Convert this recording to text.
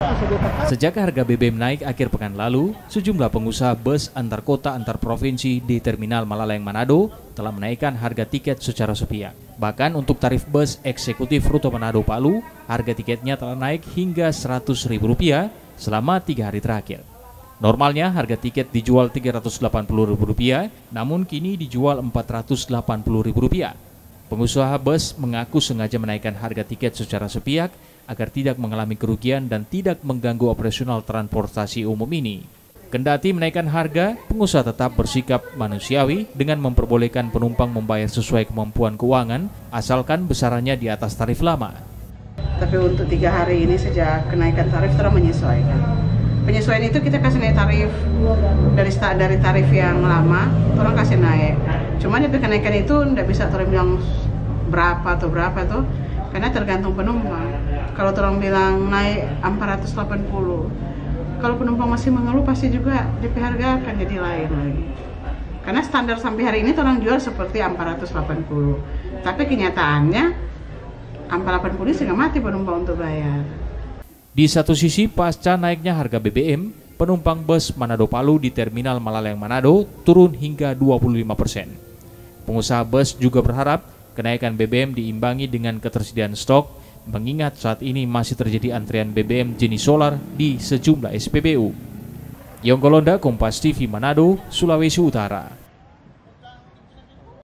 Sejak harga BBM naik akhir pekan lalu, sejumlah pengusaha bus antar kota antar provinsi di Terminal Malaleng Manado telah menaikkan harga tiket secara sepihak. Bahkan untuk tarif bus eksekutif rute Manado Palu, harga tiketnya telah naik hingga Rp100.000 selama 3 hari terakhir. Normalnya harga tiket dijual Rp380.000, namun kini dijual Rp480.000. Pengusaha bus mengaku sengaja menaikkan harga tiket secara sepihak agar tidak mengalami kerugian dan tidak mengganggu operasional transportasi umum ini. Kendati menaikkan harga, pengusaha tetap bersikap manusiawi dengan memperbolehkan penumpang membayar sesuai kemampuan keuangan, asalkan besarannya di atas tarif lama. Tapi untuk 3 hari ini sejak kenaikan tarif telah menyesuaikan. Penyesuaian itu kita kasih naik tarif dari tarif yang lama, orang kasih naik. Cuman itu kenaikan itu tidak bisa orang bilang berapa tuh, karena tergantung penumpang. Kalau orang bilang naik 480, kalau penumpang masih mengeluh pasti juga DP harga akan jadi lain lagi. Karena standar sampai hari ini orang jual seperti 480, tapi kenyataannya 480 sehingga mati penumpang untuk bayar. Di satu sisi, pasca naiknya harga BBM, penumpang bus Manado Palu di Terminal Malaleng Manado turun hingga 25%. Pengusaha bus juga berharap kenaikan BBM diimbangi dengan ketersediaan stok, mengingat saat ini masih terjadi antrian BBM jenis solar di sejumlah SPBU. Yonggolonda, Kompas TV Manado, Sulawesi Utara.